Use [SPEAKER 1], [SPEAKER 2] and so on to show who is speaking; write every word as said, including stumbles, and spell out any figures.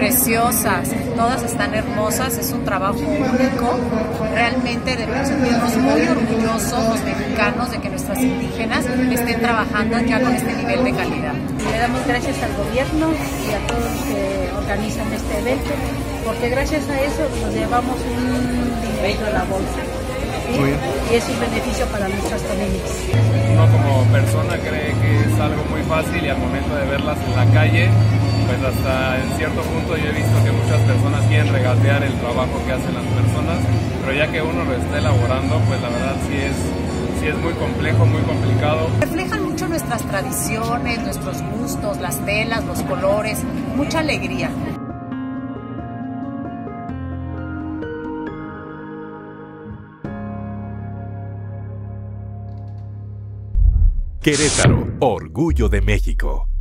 [SPEAKER 1] Preciosas, todas están hermosas, es un trabajo único. Realmente debemos sentirnos muy orgullosos los mexicanos de que nuestras indígenas estén trabajando ya con este nivel de calidad.
[SPEAKER 2] Le damos gracias al gobierno y a todos los que organizan este evento, porque gracias a eso nos llevamos un dinero a la bolsa, ¿sí? Y es un beneficio para nuestras familias.
[SPEAKER 3] Uno como persona cree que es algo muy fácil y al momento de verlas en la calle, pues hasta en cierto punto yo he visto que muchas personas quieren regatear el trabajo que hacen las personas, pero ya que uno lo está elaborando, pues la verdad sí es, sí es muy complejo, muy complicado.
[SPEAKER 1] Reflejan mucho nuestras tradiciones, nuestros gustos, las telas, los colores, mucha alegría.
[SPEAKER 4] Querétaro, orgullo de México.